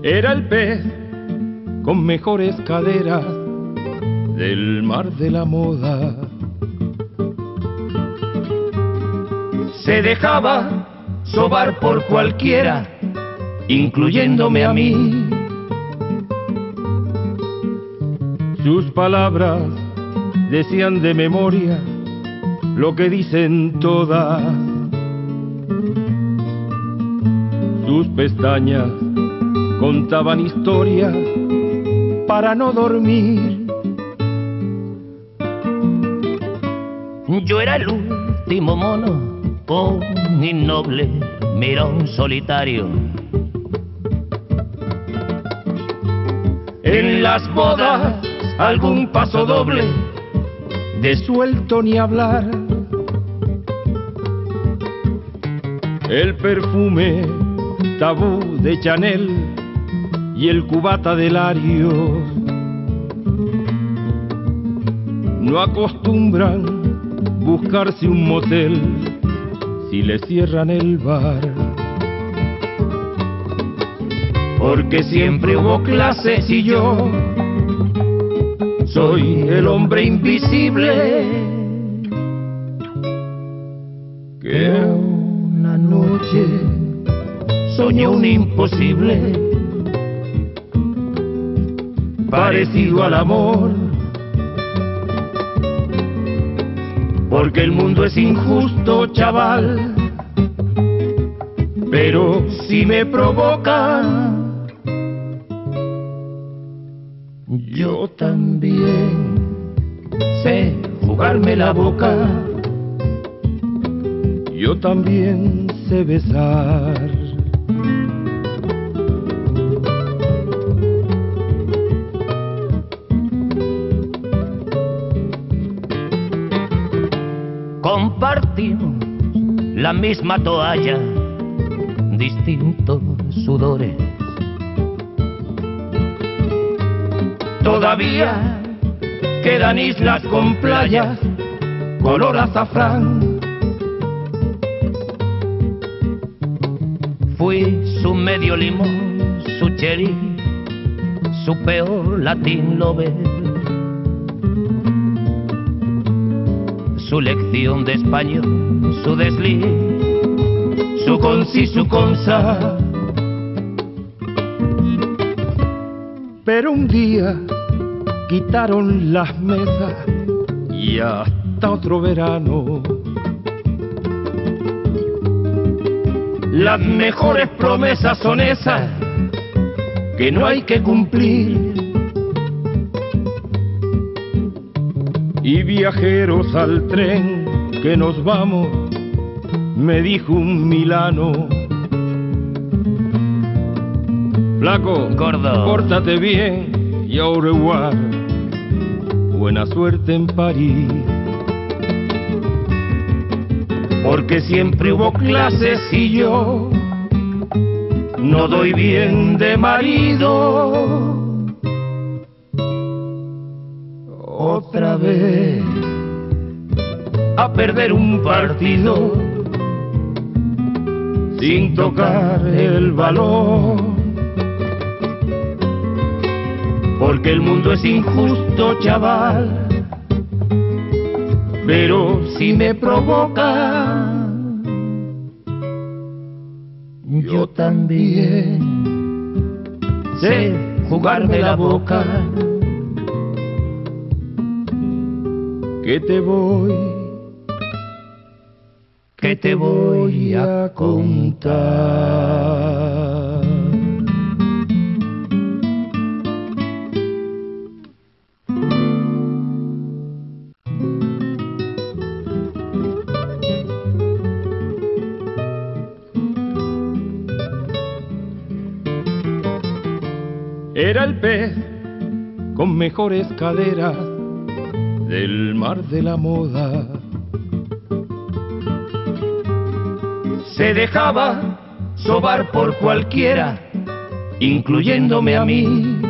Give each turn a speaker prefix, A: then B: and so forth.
A: Era el pez con mejores caderas del mar de la moda. Se dejaba sobar por cualquiera, incluyéndome a mí. Sus palabras decían de memoria lo que dicen todas. Sus pestañas contaban historias para no dormir.
B: Yo era el último mono, un innoble mirón solitario.
A: En las bodas algún paso doble, de suelto ni hablar. El perfume tabú de Chanel y el cubata de Larios no acostumbran buscarse un motel si le cierran el bar. Porque siempre hubo clases y yo soy el hombre invisible que una noche soñé un imposible parecido al amor. Porque el mundo es injusto, chaval, pero si me provoca, yo también sé jugarme la boca. Yo también sé besar.
B: Compartimos la misma toalla, distintos sudores.
A: Todavía quedan islas con playas color azafrán.
B: Fui su medio limón, su cherry, su peor Latin lover. Su lección de español, su desliz,
A: su consi, su consa. Pero un día quitaron las mesas y hasta otro verano. Las mejores promesas son esas que no hay que cumplir. Y viajeros al tren que nos vamos, me dijo un milano. Flaco,
B: gordo,
A: pórtate bien y au revoir. Buena suerte en París. Porque siempre hubo clases y yo no doy bien de marido. Otra vez a perder un partido sin tocar el balón. Porque el mundo es injusto, chaval, pero si me provoca, yo también sé jugarme la boca. Que te voy a contar. Era el pez con mejores caderas del mar de la moda. Se dejaba sobar por cualquiera, incluyéndome a mí.